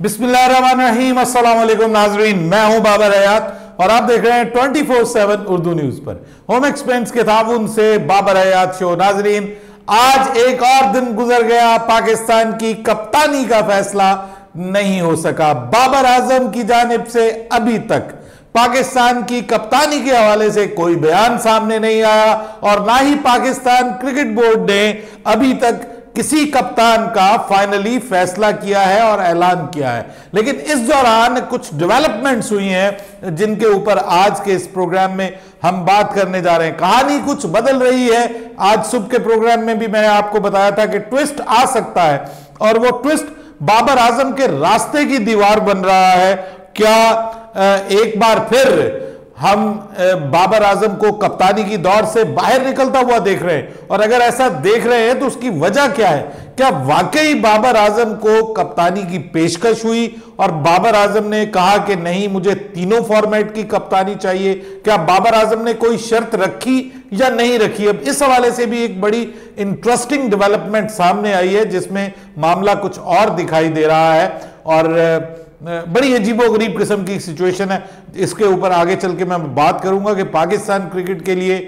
बिस्मिल्लाहिर्रहमानिर्रहीम, अस्सलाम वालेकुम नाजरीन, मैं हूं बाबर हयात और आप देख रहे हैं 24/7 उर्दू न्यूज पर होम एक्सपेंस के ताउन से बाबर हयात शो। नाजरीन, आज एक और दिन गुजर गया, पाकिस्तान की कप्तानी का फैसला नहीं हो सका। बाबर आजम की जानिब से अभी तक पाकिस्तान की कप्तानी के हवाले से कोई बयान सामने नहीं आया और ना ही पाकिस्तान क्रिकेट बोर्ड ने अभी तक किसी कप्तान का फाइनली फैसला किया है और ऐलान किया है। लेकिन इस दौरान कुछ डेवलपमेंट्स हुई हैं जिनके ऊपर आज के इस प्रोग्राम में हम बात करने जा रहे हैं। कहानी कुछ बदल रही है। आज सुबह के प्रोग्राम में भी मैंने आपको बताया था कि ट्विस्ट आ सकता है और वो ट्विस्ट बाबर आजम के रास्ते की दीवार बन रहा है। क्या एक बार फिर हम बाबर आजम को कप्तानी की दौड़ से बाहर निकलता हुआ देख रहे हैं? और अगर ऐसा देख रहे हैं तो उसकी वजह क्या है? क्या वाकई बाबर आजम को कप्तानी की पेशकश हुई और बाबर आजम ने कहा कि नहीं, मुझे तीनों फॉर्मेट की कप्तानी चाहिए? क्या बाबर आजम ने कोई शर्त रखी या नहीं रखी? अब इस हवाले से भी एक बड़ी इंटरेस्टिंग डेवलपमेंट सामने आई है जिसमें मामला कुछ और दिखाई दे रहा है और बड़ी अजीबोगरीब किस्म की सिचुएशन है। इसके ऊपर आगे चल के मैं बात करूंगा कि पाकिस्तान क्रिकेट के लिए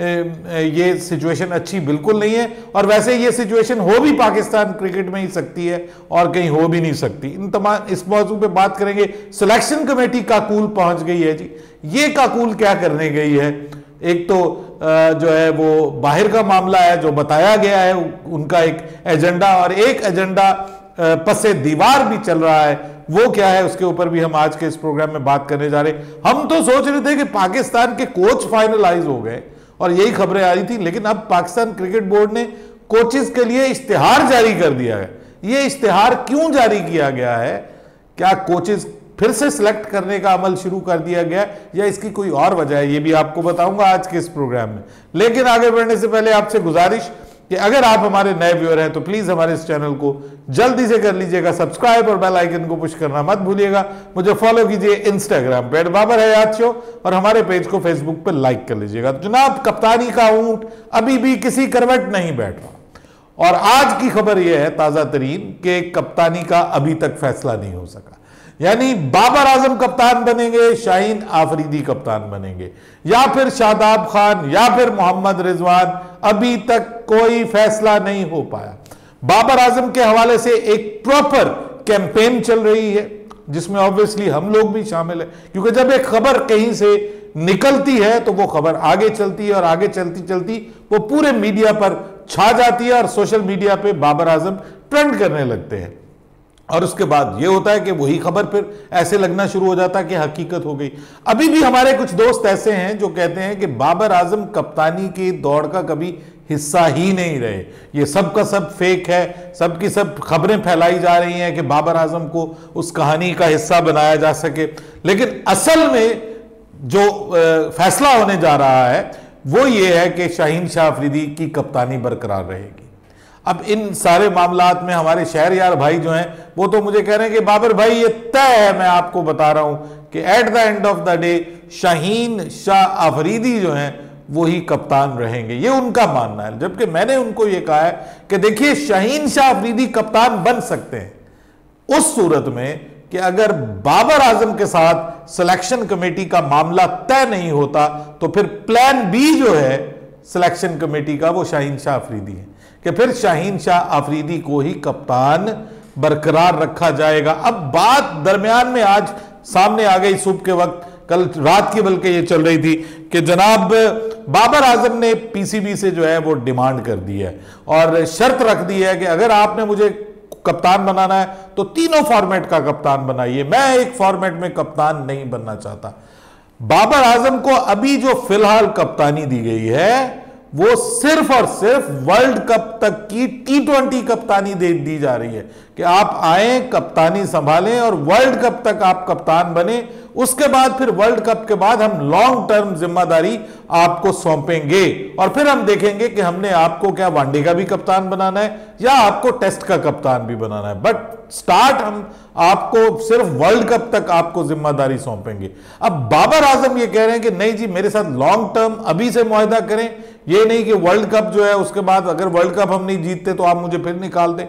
ये सिचुएशन अच्छी बिल्कुल नहीं है और वैसे ये सिचुएशन हो भी पाकिस्तान क्रिकेट में ही सकती है और कहीं हो भी नहीं सकती। इन तमाम इस मौजू पे बात करेंगे। सिलेक्शन कमेटी काकूल पहुंच गई है जी। ये काकूल क्या करने गई है? एक तो जो है वो बाहर का मामला है जो बताया गया है, उनका एक एजेंडा, और एक एजेंडा पसे दीवार भी चल रहा है। वो क्या है उसके ऊपर भी हम आज के इस प्रोग्राम में बात करने जा रहे हैं। हम तो सोच रहे थे कि पाकिस्तान के कोच फाइनलाइज हो गए और यही खबरें आ रही थी, लेकिन अब पाकिस्तान क्रिकेट बोर्ड ने कोचेस के लिए इश्तिहार जारी कर दिया है। ये इश्तिहार क्यों जारी किया गया है? क्या कोचेस फिर से सिलेक्ट करने का अमल शुरू कर दिया गया या इसकी कोई और वजह है? ये भी आपको बताऊंगा आज के इस प्रोग्राम में। लेकिन आगे बढ़ने से पहले आपसे गुजारिश कि अगर आप हमारे नए व्यूअर हैं तो प्लीज हमारे इस चैनल को जल्दी से कर लीजिएगा सब्सक्राइब और बेल आइकन को पुश करना मत भूलिएगा। मुझे फॉलो कीजिए इंस्टाग्राम पे @बाबर हयात शो और हमारे पेज को फेसबुक पे लाइक कर लीजिएगा। जनाब, कप्तानी का ऊंट अभी भी किसी करवट नहीं बैठ रहा और आज की खबर यह है ताजा तरीन कि कप्तानी का अभी तक फैसला नहीं हो सका। यानी बाबर आजम कप्तान बनेंगे, शाहीन आफरीदी कप्तान बनेंगे, या फिर शादाब खान या फिर मोहम्मद रिजवान। अभी तक कोई फैसला नहीं हो पाया। बाबर आजम के हवाले से एक प्रॉपर कैंपेन चल रही है जिसमें ऑब्वियसली हम लोग भी शामिल है, क्योंकि जब एक खबर कहीं से निकलती है तो वो खबर आगे चलती है और आगे चलती चलती वो पूरे मीडिया पर छा जाती है और सोशल मीडिया पे बाबर आजम ट्रेंड करने लगते हैं। और उसके बाद ये होता है कि वही खबर फिर ऐसे लगना शुरू हो जाता है कि हकीकत हो गई। अभी भी हमारे कुछ दोस्त ऐसे हैं जो कहते हैं कि बाबर आजम कप्तानी की दौड़ का कभी हिस्सा ही नहीं रहे, ये सब का सब फेक है, सब की सब खबरें फैलाई जा रही हैं कि बाबर आजम को उस कहानी का हिस्सा बनाया जा सके। लेकिन असल में जो फैसला होने जा रहा है वो ये है कि शाहीन शाह अफरीदी की कप्तानी बरकरार रहेगी। अब इन सारे मामलात में हमारे शहरयार भाई जो हैं वो तो मुझे कह रहे हैं कि बाबर भाई ये तय है, मैं आपको बता रहा हूं कि at the end of the day Shaheen Shah Afridi जो हैं वो ही कप्तान रहेंगे। ये उनका मानना है, जबकि मैंने उनको ये कहा है कि देखिए, शाहीन शाह अफरीदी कप्तान बन सकते हैं उस सूरत में कि अगर बाबर आजम के साथ सिलेक्शन कमेटी का मामला तय नहीं होता तो फिर प्लान बी जो है सिलेक्शन कमेटी का वो शाहीन शाह अफरीदी है कि फिर शाहीन शाह अफरीदी को ही कप्तान बरकरार रखा जाएगा। अब बात दरमियान में आज सामने आ गई सुबह के वक्त, कल रात की बल्कि ये चल रही थी कि जनाब बाबर आजम ने पीसीबी से जो है वो डिमांड कर दी है और शर्त रख दी है कि अगर आपने मुझे कप्तान बनाना है तो तीनों फॉर्मेट का कप्तान बनाइए, मैं एक फॉर्मेट में कप्तान नहीं बनना चाहता। बाबर आजम को अभी जो फिलहाल कप्तानी दी गई है वो सिर्फ और सिर्फ वर्ल्ड कप तक की T20 कप्तानी दी जा रही है कि आप आए, कप्तानी संभालें और वर्ल्ड कप तक आप कप्तान बने। उसके बाद फिर वर्ल्ड कप के बाद हम लॉन्ग टर्म जिम्मेदारी आपको सौंपेंगे और फिर हम देखेंगे कि हमने आपको क्या वनडे का भी कप्तान बनाना है या आपको टेस्ट का कप्तान भी बनाना है, बट स्टार्ट हम आपको सिर्फ वर्ल्ड कप तक आपको जिम्मेदारी सौंपेंगे। अब बाबर आजम ये कह रहे हैं कि नहीं जी, मेरे साथ लॉन्ग टर्म अभी से मुआहदा करें, ये नहीं कि वर्ल्ड कप जो है उसके बाद अगर वर्ल्ड कप हम नहीं जीतते तो आप मुझे फिर निकाल दें।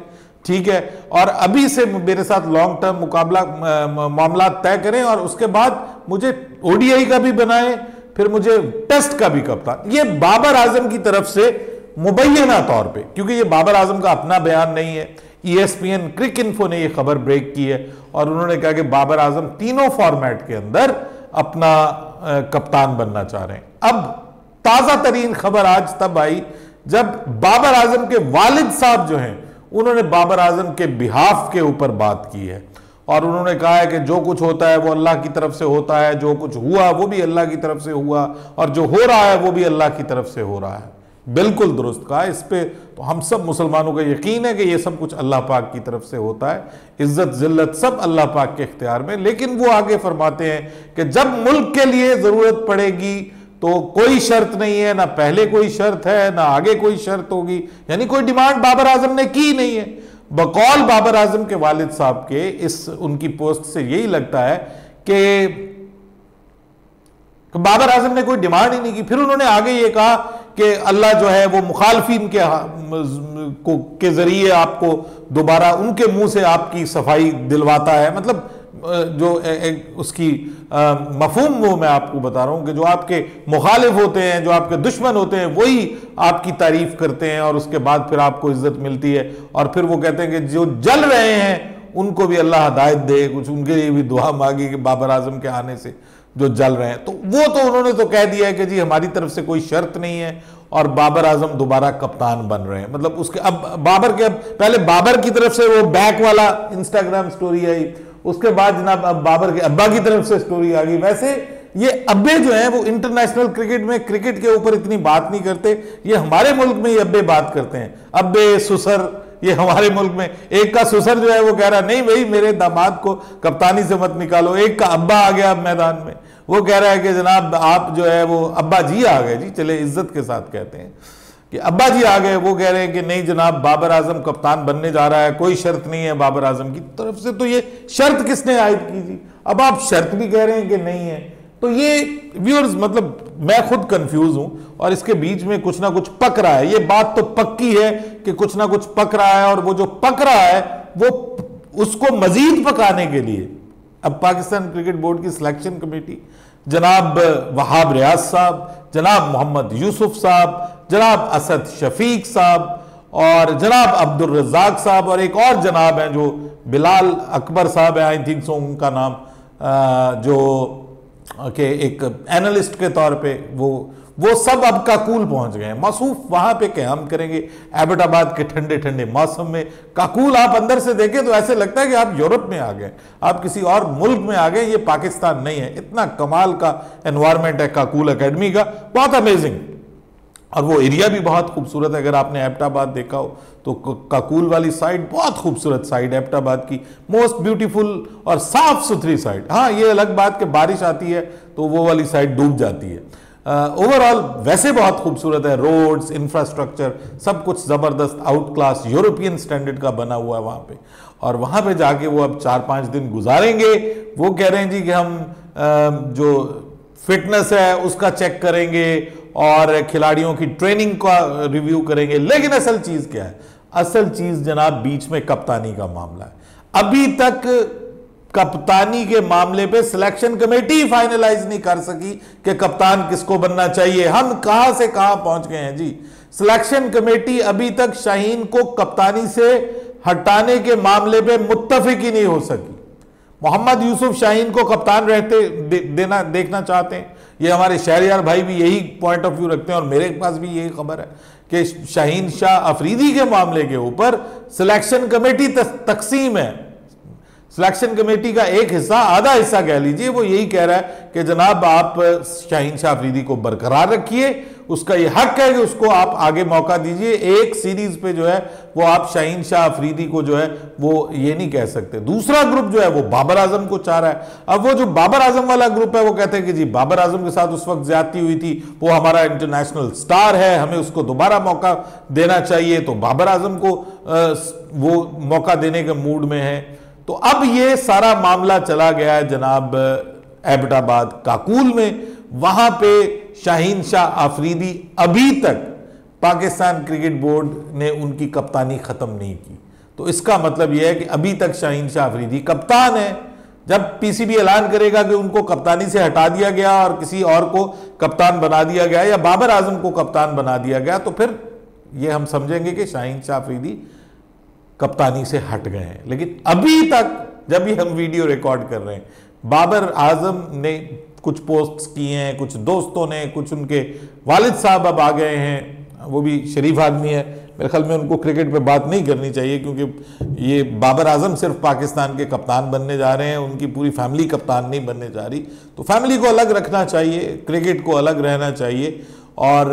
ठीक है, और अभी से मेरे साथ लॉन्ग टर्म मुकाबला मामला तय करें और उसके बाद मुझे ओडीआई का भी बनाए, फिर मुझे टेस्ट का भी कप्तान। ये बाबर आजम की तरफ से मुबैना तौर पे, क्योंकि ये बाबर आजम का अपना बयान नहीं है, ESPN क्रिक इन्फो ने ये खबर ब्रेक की है और उन्होंने कहा कि बाबर आजम तीनों फॉर्मेट के अंदर अपना कप्तान बनना चाह रहे हैं। अब ताजा तरीन खबर आज तब आई जब बाबर आजम के वालिद साहब जो हैं उन्होंने बाबर आजम के बिहाफ के ऊपर बात की है और उन्होंने कहा है कि जो कुछ होता है वो अल्लाह की तरफ से होता है, जो कुछ हुआ वो भी अल्लाह की तरफ से हुआ और जो हो रहा है वो भी अल्लाह की तरफ से हो रहा है। बिल्कुल दुरुस्त कहा। इस पे तो हम सब मुसलमानों का यकीन है कि ये सब कुछ अल्लाह पाक की तरफ से होता है, इज्जत जिल्लत सब अल्लाह पाक के इख्तियार में। लेकिन वो आगे फरमाते हैं कि जब मुल्क के लिए जरूरत पड़ेगी तो कोई शर्त नहीं है, ना पहले कोई शर्त है ना आगे कोई शर्त होगी, यानी कोई डिमांड बाबर आजम ने की नहीं है। बकौल बाबर आजम के वालिद साहब के इस उनकी पोस्ट से यही लगता है कि बाबर आजम ने कोई डिमांड ही नहीं की। फिर उन्होंने आगे ये कहा कि अल्लाह जो है वो मुखालफिन के जरिए आपको दोबारा उनके मुंह से आपकी सफाई दिलवाता है। मतलब जो उसकी मफहूम वो मैं आपको बता रहा हूं कि जो आपके मुखालिफ होते हैं, जो आपके दुश्मन होते हैं, वही आपकी तारीफ करते हैं और उसके बाद फिर आपको इज्जत मिलती है। और फिर वो कहते हैं कि जो जल रहे हैं उनको भी अल्लाह हिदायत दे, कुछ उनके लिए भी दुआ मांगी कि बाबर आजम के आने से जो जल रहे हैं। तो वो तो उन्होंने तो कह दिया है कि जी हमारी तरफ से कोई शर्त नहीं है और बाबर आजम दोबारा कप्तान बन रहे हैं। मतलब उसके अब बाबर के पहले बाबर की तरफ से वो बैक वाला इंस्टाग्राम स्टोरी आई, उसके बाद जनाब अब बाबर के अब्बा की तरफ से स्टोरी आ गई। वैसे ये अब्बे जो हैं वो इंटरनेशनल क्रिकेट में क्रिकेट के ऊपर इतनी बात नहीं करते, ये हमारे मुल्क में ये अब्बे बात करते हैं। अब्बे सुसर ये हमारे मुल्क में, एक का सुसर जो है वो कह रहा नहीं भाई मेरे दामाद को कप्तानी से मत निकालो, एक का अब्बा आ गया मैदान में, वो कह रहा है कि जनाब आप जो है वो अब्बा जी आ गए जी, चले इज्जत के साथ कहते हैं कि अब्बा जी आ गए। वो कह रहे हैं कि नहीं जनाब बाबर आजम कप्तान बनने जा रहा है, कोई शर्त नहीं है बाबर आजम की तरफ से। तो ये शर्त किसने आयद की जी? अब आप शर्त भी कह रहे हैं कि नहीं है। तो ये व्यूअर्स मतलब मैं खुद कंफ्यूज हूं और इसके बीच में कुछ ना कुछ पक रहा है। ये बात तो पक्की है कि कुछ ना कुछ पक रहा है और वो जो पक रहा है वो उसको मजीद पकाने के लिए अब पाकिस्तान क्रिकेट बोर्ड की सिलेक्शन कमेटी, जनाब वहाब रियाज साहब, जनाब मोहम्मद यूसुफ साहब, जनाब असद शफीक साहब और जनाब अब्दुल रज़ाक साहब और एक और जनाब हैं जो बिलाल अकबर साहब है, आई थिंक सो उनका नाम, जो के एक एनालिस्ट के तौर पे वो सब अब काकूल पहुंच गए हैं। मसूफ वहां पे क़याम करेंगे एबटाबाद के ठंडे ठंडे मौसम में। काकूल आप अंदर से देखें तो ऐसे लगता है कि आप यूरोप में आ गए, आप किसी और मुल्क में आ गए, ये पाकिस्तान नहीं है। इतना कमाल का एनवायरनमेंट है काकूल एकेडमी का, बहुत अमेजिंग। और वो एरिया भी बहुत खूबसूरत है। अगर आपने एबटाबाद देखा हो तो काकूल वाली साइड बहुत खूबसूरत साइड है एबटाबाद की, मोस्ट ब्यूटीफुल और साफ सुथरी साइड। हाँ ये अलग बात कि बारिश आती है तो वो वाली साइड डूब जाती है। ओवरऑल वैसे बहुत खूबसूरत है, रोड्स, इंफ्रास्ट्रक्चर सब कुछ जबरदस्त आउट क्लास यूरोपियन स्टैंडर्ड का बना हुआ है वहां पे। और वहां पे जाके वो अब 4-5 दिन गुजारेंगे। वो कह रहे हैं जी कि हम जो फिटनेस है उसका चेक करेंगे और खिलाड़ियों की ट्रेनिंग का रिव्यू करेंगे। लेकिन असल चीज क्या है? असल चीज जनाब बीच में कप्तानी का मामला है। अभी तक कप्तानी के मामले पे सिलेक्शन कमेटी फाइनलाइज नहीं कर सकी कि कप्तान किसको बनना चाहिए। हम कहां से कहां पहुंच गए हैं जी। सिलेक्शन कमेटी अभी तक शाहीन को कप्तानी से हटाने के मामले पे मुत्तफिक ही नहीं हो सकी। मोहम्मद यूसुफ शाहीन को कप्तान रहते देखना चाहते हैं। ये हमारे शहरयार भाई भी यही पॉइंट ऑफ व्यू रखते हैं और मेरे पास भी यही खबर है कि शाहीन शाह अफरीदी के मामले के ऊपर सिलेक्शन कमेटी तकसीम है। सिलेक्शन कमेटी का एक हिस्सा, आधा हिस्सा कह लीजिए, वो यही कह रहा है कि जनाब आप शाहीन शाह अफरीदी को बरकरार रखिए, उसका ये हक है कि उसको आप आगे मौका दीजिए। एक सीरीज पे जो है वो आप शाहीन शाह अफरीदी को जो है वो ये नहीं कह सकते। दूसरा ग्रुप जो है वो बाबर आजम को चाह रहा है। अब वो जो बाबर आजम वाला ग्रुप है वो कहते हैं कि जी बाबर आजम के साथ उस वक्त ज्यादती हुई थी, वो हमारा इंटरनेशनल स्टार है, हमें उसको दोबारा मौका देना चाहिए। तो बाबर आजम को वो मौका देने के मूड में है। तो अब ये सारा मामला चला गया है जनाब एबटाबाद काकूल में। वहां पे शाहीन शाह अफरीदी अभी तक पाकिस्तान क्रिकेट बोर्ड ने उनकी कप्तानी खत्म नहीं की। तो इसका मतलब यह है कि अभी तक शाहीन शाह अफरीदी कप्तान है। जब पीसीबी ऐलान करेगा कि उनको कप्तानी से हटा दिया गया और किसी और को कप्तान बना दिया गया या बाबर आजम को कप्तान बना दिया गया, तो फिर यह हम समझेंगे कि शाहीन शाह अफरीदी कप्तानी से हट गए हैं। लेकिन अभी तक जब भी हम वीडियो रिकॉर्ड कर रहे हैं, बाबर आजम ने कुछ पोस्ट्स किए हैं, कुछ दोस्तों ने, कुछ उनके वालिद साहब अब आ गए हैं, वो भी शरीफ आदमी है, मेरे ख्याल में उनको क्रिकेट पे बात नहीं करनी चाहिए, क्योंकि ये बाबर आजम सिर्फ पाकिस्तान के कप्तान बनने जा रहे हैं, उनकी पूरी फैमिली कप्तान नहीं बनने जा रही। तो फैमिली को अलग रखना चाहिए, क्रिकेट को अलग रहना चाहिए, और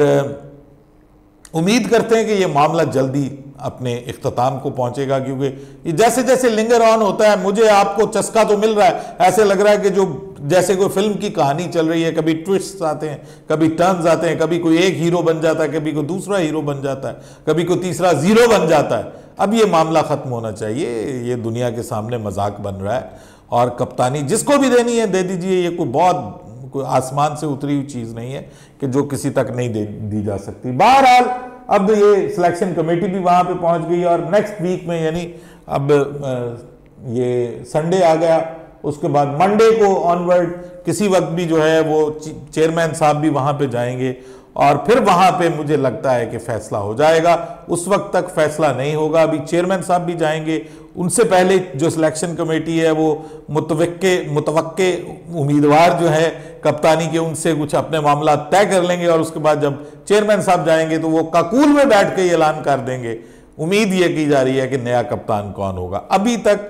उम्मीद करते हैं कि ये मामला जल्दी अपने इख्तिताम को पहुंचेगा, क्योंकि ये जैसे जैसे लिंगर ऑन होता है, मुझे आपको चस्का तो मिल रहा है, ऐसे लग रहा है कि जो जैसे कोई फिल्म की कहानी चल रही है, कभी ट्विस्ट आते हैं, कभी टर्न्स आते हैं, कभी कोई एक हीरो बन जाता है, कभी कोई दूसरा हीरो बन जाता है, कभी कोई तीसरा जीरो बन जाता है। अब ये मामला खत्म होना चाहिए, ये दुनिया के सामने मजाक बन रहा है, और कप्तानी जिसको भी देनी है दे दीजिए। ये कोई आसमान से उतरी हुई चीज नहीं है कि जो किसी तक नहीं दी जा सकती। बहरहाल अब ये सिलेक्शन कमेटी भी वहां पे पहुंच गई, और नेक्स्ट वीक में, यानी अब ये संडे आ गया, उसके बाद मंडे को ऑनवर्ड किसी वक्त भी जो है वो चेयरमैन साहब भी वहां पे जाएंगे, और फिर वहां पे मुझे लगता है कि फैसला हो जाएगा। उस वक्त तक फैसला नहीं होगा, अभी चेयरमैन साहब भी जाएंगे, उनसे पहले जो सिलेक्शन कमेटी है वो मुतवक्के उम्मीदवार जो है कप्तानी के, उनसे कुछ अपने मामला तय कर लेंगे, और उसके बाद जब चेयरमैन साहब जाएंगे तो वो काकूल में बैठ के ऐलान कर देंगे। उम्मीद ये की जा रही है कि नया कप्तान कौन होगा। अभी तक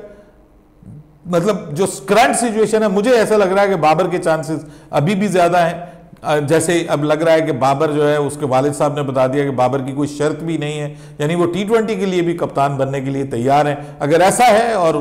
मतलब जो करंट सिचुएशन है, मुझे ऐसा लग रहा है कि बाबर के चांसेस अभी भी ज्यादा हैं। जैसे अब लग रहा है कि बाबर जो है, उसके वालिद साहब ने बता दिया कि बाबर की कोई शर्त भी नहीं है, यानी वो T20 के लिए भी कप्तान बनने के लिए तैयार हैं। अगर ऐसा है और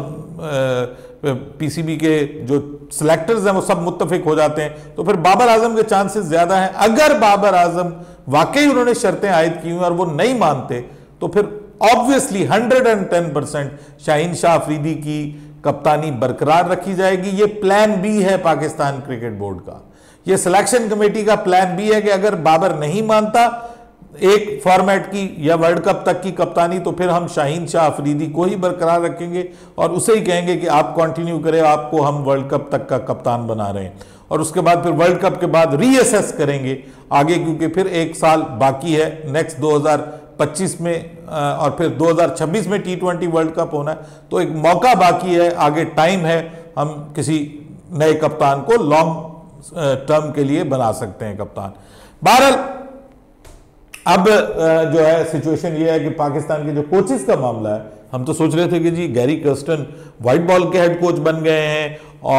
पीसीबी के जो सिलेक्टर्स हैं वो सब मुत्तफिक हो जाते हैं, तो फिर बाबर आजम के चांसेस ज्यादा हैं। अगर बाबर आजम वाकई उन्होंने शर्तें आयद की हुई और वो नहीं मानते, तो फिर ऑब्वियसली 110% शाहीन शाह अफरीदी की कप्तानी बरकरार रखी जाएगी। ये प्लान बी है पाकिस्तान क्रिकेट बोर्ड का, ये सिलेक्शन कमेटी का प्लान बी है कि अगर बाबर नहीं मानता एक फॉर्मेट की या वर्ल्ड कप तक की कप्तानी, तो फिर हम शाहीन शाह अफरीदी को ही बरकरार रखेंगे और उसे ही कहेंगे कि आप कंटिन्यू करें, आपको हम वर्ल्ड कप तक का कप्तान बना रहे हैं। और उसके बाद फिर वर्ल्ड कप के बाद रीअसेस करेंगे आगे, क्योंकि फिर एक साल बाकी है, नेक्स्ट 2025 में और फिर 2026 में T20 वर्ल्ड कप होना है, तो एक मौका बाकी है, आगे टाइम है, हम किसी नए कप्तान को लॉन्ग टर्म के लिए बना सकते हैं कप्तान। बहरहाल अब जो है सिचुएशन ये है कि पाकिस्तान के जो कोचेस का मामला है, हम तो सोच रहे थे कि जी गैरी कर्स्टन व्हाइट बॉल के हेड कोच बन गए हैं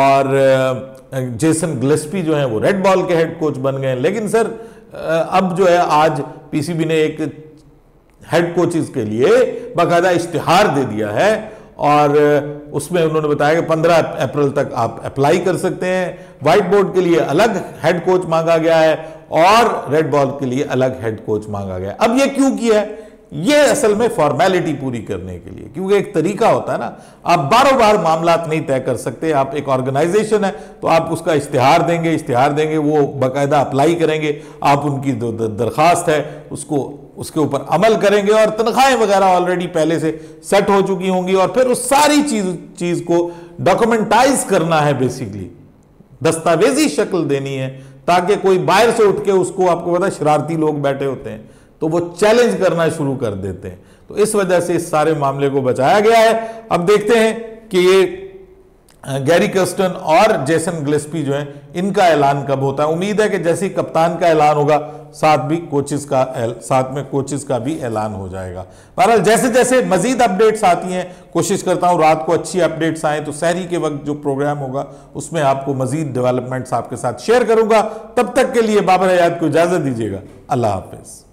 और जेसन गिलेस्पी जो है वो रेड बॉल के हेड कोच बन गए हैं, लेकिन सर अब जो है आज पीसीबी ने एक हेड कोचेस के लिए बाकायदा इश्तिहार दे दिया है और उसमें उन्होंने बताया कि 15 अप्रैल तक आप अप्लाई कर सकते हैं। व्हाइट बोर्ड के लिए अलग हेड कोच मांगा गया है और रेड बॉल के लिए अलग हेड कोच मांगा गया है। अब ये क्यों किया है? ये असल में फॉर्मेलिटी पूरी करने के लिए, क्योंकि एक तरीका होता है ना, आप बारों बार मामला नहीं तय कर सकते। आप एक ऑर्गेनाइजेशन है तो आप उसका इश्तिहार देंगे, वो बाकायदा अप्लाई करेंगे, आप उनकी दरखास्त है उसके ऊपर अमल करेंगे और तनख्वाहें वगैरह ऑलरेडी पहले से सेट हो चुकी होंगी और फिर उस सारी चीज को डॉक्यूमेंटाइज करना है, बेसिकली दस्तावेजी शक्ल देनी है, ताकि कोई बाहर से उठ के उसको, आपको पता है शरारती लोग बैठे होते हैं तो वो चैलेंज करना शुरू कर देते हैं। तो इस वजह से इस सारे मामले को बचाया गया है। अब देखते हैं कि ये गैरी कर्स्टन और जेसन गिलेस्पी जो है इनका ऐलान कब होता है। उम्मीद है कि जैसे ही कप्तान का ऐलान होगा साथ में कोचेस का भी ऐलान हो जाएगा। बहरहाल जैसे जैसे मजीद अपडेट्स आती हैं, कोशिश करता हूं रात को अच्छी अपडेट्स आए तो सहरी के वक्त जो प्रोग्राम होगा उसमें आपको मजीद डेवलपमेंट्स आपके साथ शेयर करूंगा। तब तक के लिए बाबर हयात को इजाजत दीजिएगा। अल्लाह हाफिज।